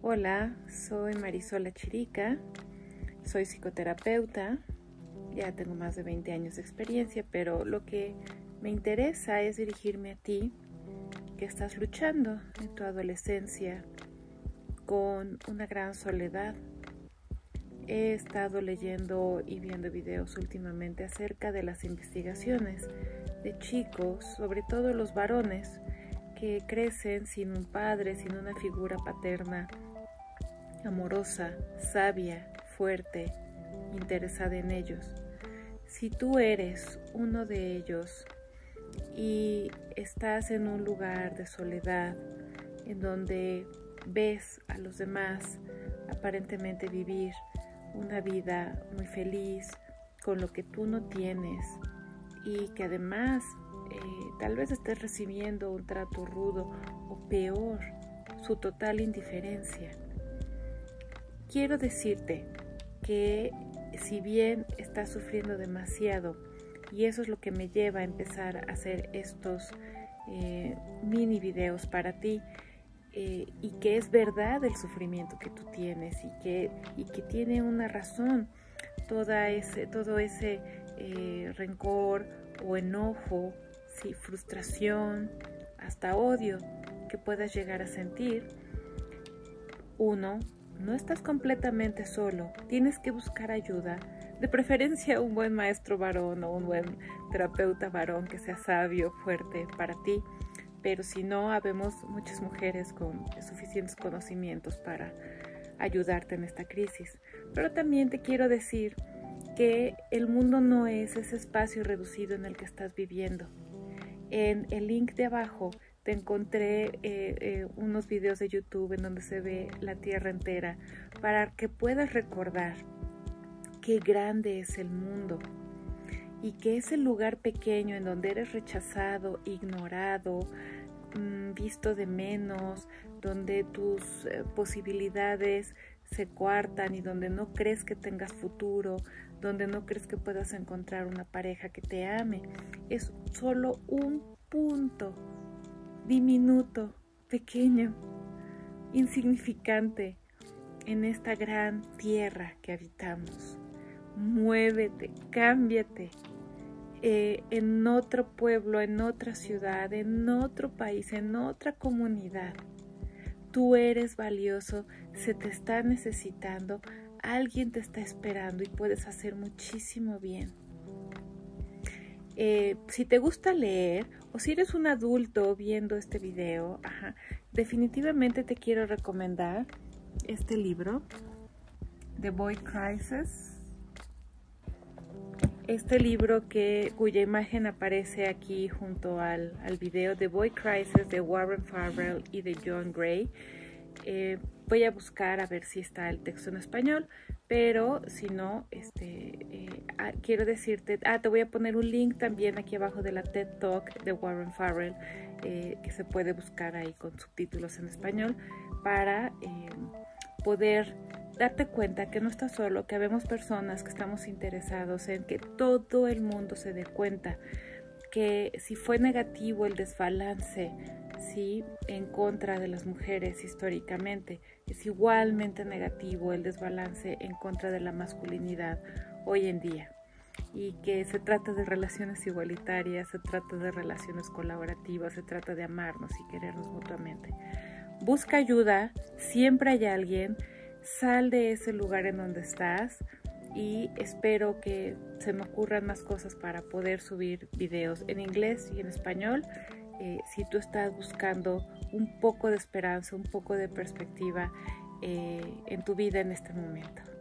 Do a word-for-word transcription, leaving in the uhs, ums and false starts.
Hola, soy Marisola Chirica, soy psicoterapeuta, ya tengo más de veinte años de experiencia, pero lo que me interesa es dirigirme a ti que estás luchando en tu adolescencia con una gran soledad. He estado leyendo y viendo videos últimamente acerca de las investigaciones de chicos, sobre todo los varones, que crecen sin un padre, sin una figura paterna amorosa, sabia, fuerte, interesada en ellos. Si tú eres uno de ellos y estás en un lugar de soledad, en donde ves a los demás aparentemente vivir una vida muy feliz con lo que tú no tienes y que además eh, tal vez estés recibiendo un trato rudo o peor, su total indiferencia. Quiero decirte que si bien estás sufriendo demasiado, y eso es lo que me lleva a empezar a hacer estos eh, mini videos para ti, eh, y que es verdad el sufrimiento que tú tienes y que, y que tiene una razón toda ese, todo ese eh, rencor o enojo, sí, frustración, hasta odio que puedas llegar a sentir. Uno, no estás completamente solo, tienes que buscar ayuda, de preferencia un buen maestro varón o un buen terapeuta varón que sea sabio, fuerte para ti, pero si no, habemos muchas mujeres con suficientes conocimientos para ayudarte en esta crisis. Pero también te quiero decir que el mundo no es ese espacio reducido en el que estás viviendo. En el link de abajo te encontré eh, eh, unos videos de YouTube en donde se ve la tierra entera para que puedas recordar qué grande es el mundo y que ese lugar pequeño en donde eres rechazado, ignorado, mmm, visto de menos, donde tus eh, posibilidades se coartan y donde no crees que tengas futuro, donde no crees que puedas encontrar una pareja que te ame, es solo un punto diminuto, pequeño, insignificante en esta gran tierra que habitamos. Muévete, cámbiate eh, en otro pueblo, en otra ciudad, en otro país, en otra comunidad. Tú eres valioso, se te está necesitando, alguien te está esperando y puedes hacer muchísimo bien. Eh, si te gusta leer o si eres un adulto viendo este video, ajá, definitivamente te quiero recomendar este libro, The Boy Crisis. Este libro que, cuya imagen aparece aquí junto al, al video, The Boy Crisis, de Warren Farrell y de John Gray. Eh, voy a buscar a ver si está el texto en español, pero si no, este, eh, ah, quiero decirte, ah, te voy a poner un link también aquí abajo de la TED Talk de Warren Farrell, eh, que se puede buscar ahí con subtítulos en español, para eh, poder darte cuenta que no estás solo, que habemos personas que estamos interesados en que todo el mundo se dé cuenta que si fue negativo el desbalance, ¿sí?, en contra de las mujeres históricamente, es igualmente negativo el desbalance en contra de la masculinidad hoy en día, y que se trata de relaciones igualitarias, se trata de relaciones colaborativas, se trata de amarnos y querernos mutuamente. Busca ayuda, siempre hay alguien, sal de ese lugar en donde estás y espero que se me ocurran más cosas para poder subir videos en inglés y en español. Eh, si tú estás buscando un poco de esperanza, un poco de perspectiva eh, en tu vida en este momento.